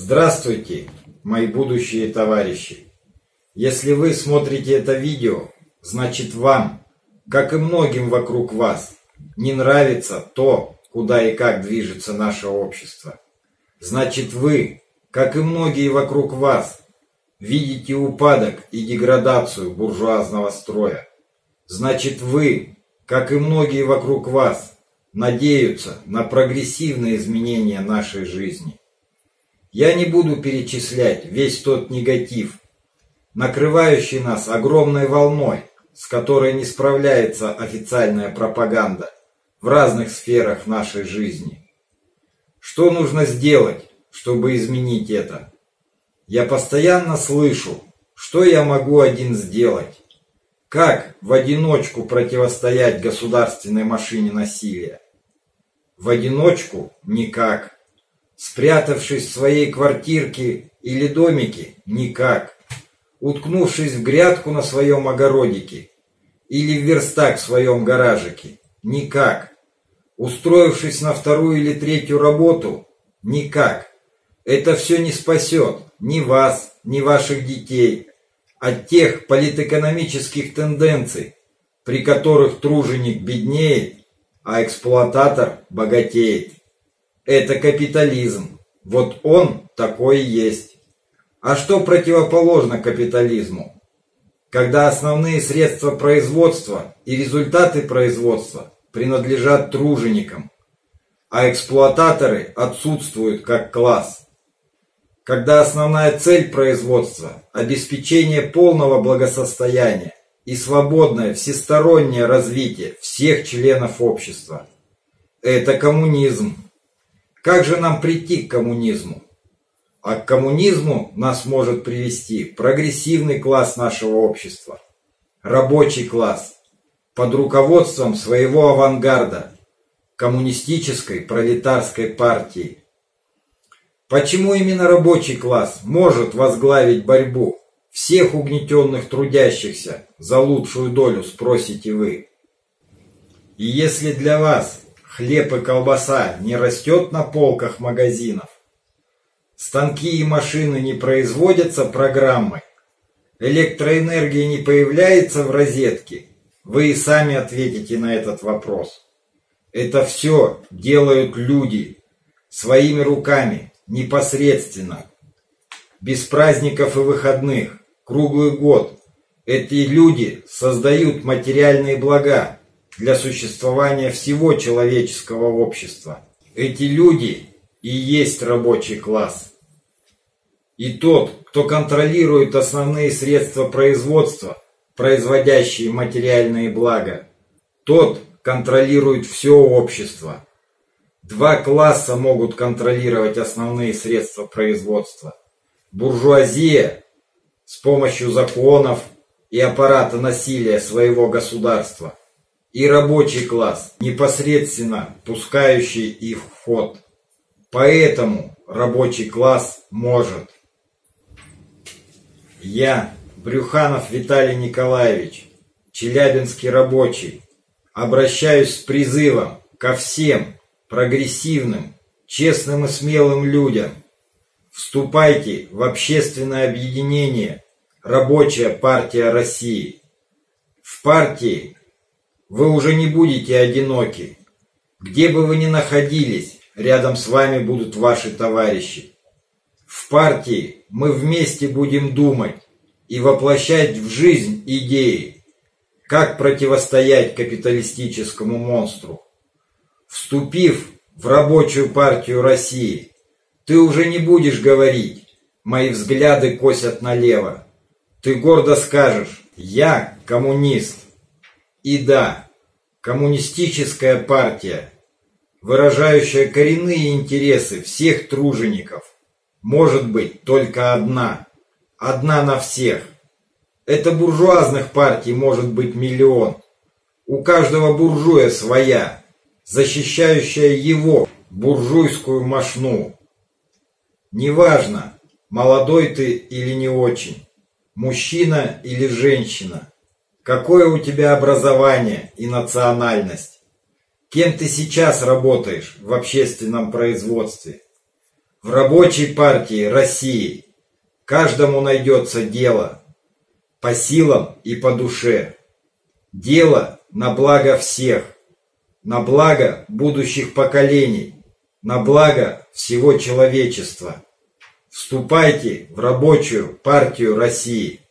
Здравствуйте, мои будущие товарищи! Если вы смотрите это видео, значит вам, как и многим вокруг вас, не нравится то, куда и как движется наше общество. Значит вы, как и многие вокруг вас, видите упадок и деградацию буржуазного строя. Значит вы, как и многие вокруг вас, надеются на прогрессивные изменения нашей жизни. Я не буду перечислять весь тот негатив, накрывающий нас огромной волной, с которой не справляется официальная пропаганда в разных сферах нашей жизни. Что нужно сделать, чтобы изменить это? Я постоянно слышу, что я могу один сделать. Как в одиночку противостоять государственной машине насилия? В одиночку никак. Спрятавшись в своей квартирке или домике никак. Уткнувшись в грядку на своем огородике или в верстак в своем гаражике никак. Устроившись на вторую или третью работу никак. Это все не спасет ни вас, ни ваших детей от тех политэкономических тенденций, при которых труженик беднеет, а эксплуататор богатеет. Это капитализм. Вот он такой и есть. А что противоположно капитализму? Когда основные средства производства и результаты производства принадлежат труженикам, а эксплуататоры отсутствуют как класс. Когда основная цель производства – обеспечение полного благосостояния и свободное всестороннее развитие всех членов общества. Это коммунизм. Как же нам прийти к коммунизму? А к коммунизму нас может привести прогрессивный класс нашего общества, рабочий класс, под руководством своего авангарда, коммунистической пролетарской партии. Почему именно рабочий класс может возглавить борьбу всех угнетенных трудящихся за лучшую долю, спросите вы? И если для вас хлеб и колбаса не растет на полках магазинов, станки и машины не производятся программой, электроэнергия не появляется в розетке, вы и сами ответите на этот вопрос. Это все делают люди своими руками, непосредственно, без праздников и выходных, круглый год. Эти люди создают материальные блага для существования всего человеческого общества. Эти люди и есть рабочий класс. И тот, кто контролирует основные средства производства, производящие материальные блага, тот контролирует все общество. Два класса могут контролировать основные средства производства. Буржуазия с помощью законов и аппарата насилия своего государства, и рабочий класс, непосредственно пускающий их в ход. Поэтому рабочий класс может. Я, Брюханов Виталий Николаевич, челябинский рабочий, обращаюсь с призывом ко всем прогрессивным, честным и смелым людям. Вступайте в общественное объединение «Рабочая партия России». В партии вы уже не будете одиноки. Где бы вы ни находились, рядом с вами будут ваши товарищи. В партии мы вместе будем думать и воплощать в жизнь идеи, как противостоять капиталистическому монстру. Вступив в Рабочую партию России, ты уже не будешь говорить «мои взгляды косят налево». Ты гордо скажешь «я коммунист». И да, коммунистическая партия, выражающая коренные интересы всех тружеников, может быть только одна на всех. Это буржуазных партий может быть миллион. У каждого буржуя своя, защищающая его буржуйскую мошну. Неважно, молодой ты или не очень, мужчина или женщина, какое у тебя образование и национальность, кем ты сейчас работаешь в общественном производстве. В рабочей партии России каждому найдется дело по силам и по душе. Дело на благо всех, на благо будущих поколений, на благо всего человечества. Вступайте в рабочую партию России.